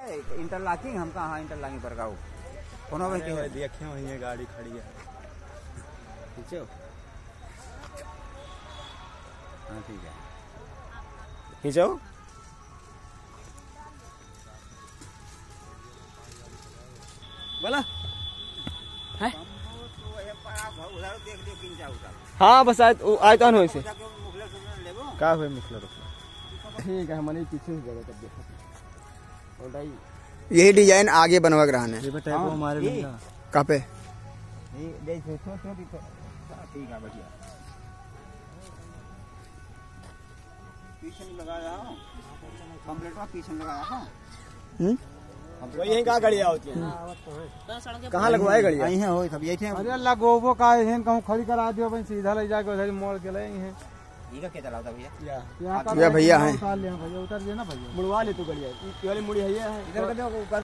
Interlocking हम कहाँ interlocking पर गाओ कोनो भाई के देखे वही है गाड़ी खड़ी है ठीक है। हाँ ठीक है खींचो बोला है। देख लियो किन जाऊ हाँ बस आयतन हो से का हुए मुखलर ठीक है मनी पीछे जगह तब देखो और यही डिजाइन आगे बनवा रहा है। ये बताए वो हमारे कहाँ पे ये देखो छोटी ठीक है बढ़िया पीछे लगाया हूं कंप्लीट में पीछे लगाया हूं वो यहीं कहाँ गड़िया होती है कहाँ लगवाए गड़िया यहीं हो सब यही थे। अरे लगोबो का है कहूं खड़ी करा दियो भाई सीधा ले जाके उधर मोड़ के ले हैं। ये का क्या चलाता भैया या भैया हैं उतार ले भैया उतार ले ना भैया मुड़वा ले तू गड़िया ये वाली मुड़ी है इधर कर दो ऊपर